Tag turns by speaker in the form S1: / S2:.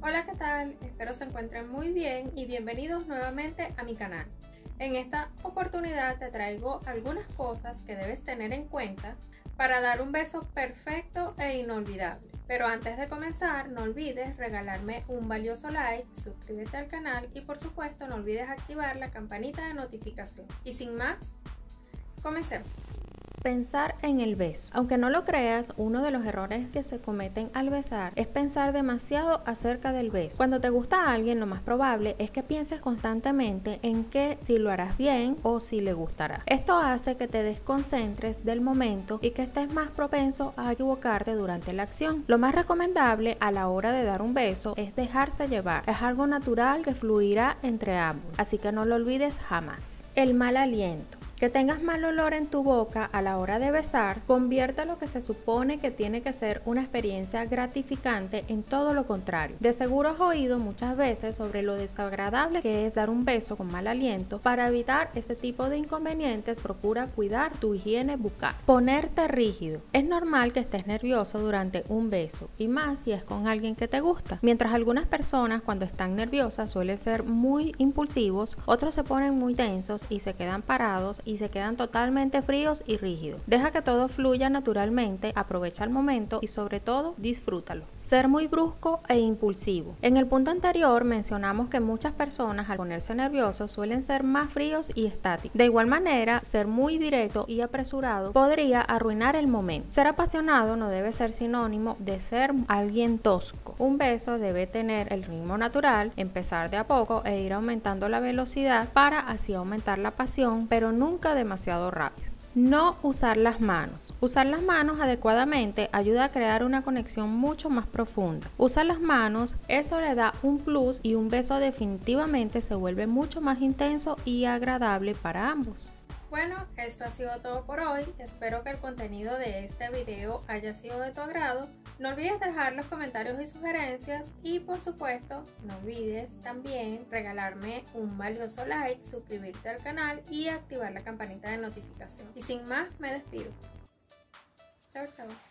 S1: Hola, ¿qué tal? Espero se encuentren muy bien y bienvenidos nuevamente a mi canal. En esta oportunidad te traigo algunas cosas que debes tener en cuenta para dar un beso perfecto e inolvidable. Pero antes de comenzar, no olvides regalarme un valioso like, suscríbete al canal y por supuesto no olvides activar la campanita de notificación. Y sin más, comencemos.
S2: Pensar en el beso. Aunque no lo creas, uno de los errores que se cometen al besar es pensar demasiado acerca del beso. Cuando te gusta a alguien, lo más probable es que pienses constantemente en que si lo harás bien o si le gustará. Esto hace que te desconcentres del momento y que estés más propenso a equivocarte durante la acción. Lo más recomendable a la hora de dar un beso es dejarse llevar. Es algo natural que fluirá entre ambos, así que no lo olvides jamás. El mal aliento. Que tengas mal olor en tu boca a la hora de besar convierte lo que se supone que tiene que ser una experiencia gratificante en todo lo contrario. De seguro has oído muchas veces sobre lo desagradable que es dar un beso con mal aliento. Para evitar este tipo de inconvenientes, procura cuidar tu higiene bucal. Ponerte rígido. Es normal que estés nervioso durante un beso, y más si es con alguien que te gusta. Mientras algunas personas cuando están nerviosas suelen ser muy impulsivos, otros se ponen muy tensos y se quedan parados y se quedan totalmente fríos y rígidos. Deja que todo fluya naturalmente, aprovecha el momento y sobre todo disfrútalo. Ser muy brusco e impulsivo. En el punto anterior mencionamos que muchas personas al ponerse nerviosos suelen ser más fríos y estáticos. De igual manera, ser muy directo y apresurado podría arruinar el momento. Ser apasionado no debe ser sinónimo de ser alguien tosco. Un beso debe tener el ritmo natural, empezar de a poco e ir aumentando la velocidad para así aumentar la pasión, pero nunca demasiado rápido. No usar las manos. Usar las manos adecuadamente ayuda a crear una conexión mucho más profunda. Usar las manos, eso le da un plus y un beso definitivamente se vuelve mucho más intenso y agradable para ambos.
S1: Bueno, esto ha sido todo por hoy. Espero que el contenido de este video haya sido de tu agrado. No olvides dejar los comentarios y sugerencias y por supuesto no olvides también regalarme un valioso like, suscribirte al canal y activar la campanita de notificación. Y sin más me despido. Chao, chao.